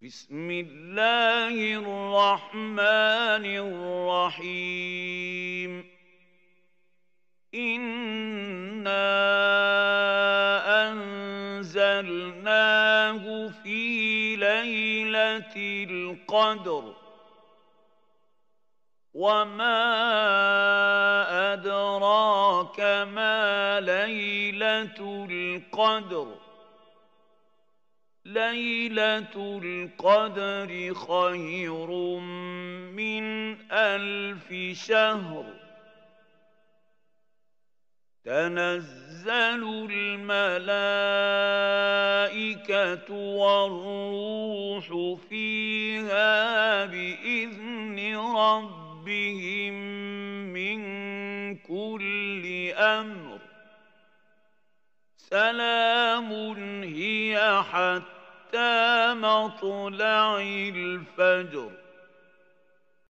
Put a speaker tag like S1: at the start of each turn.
S1: بسم الله الرحمن الرحيم إنا أنزلناه في ليلة القدر وما أدراك ما ليلة القدر ليلة القدر خير من 1000 شهر تنزل الملائكة والروح فيها بإذن ربهم من كل أمر سلام هي حتى مطلع الفجر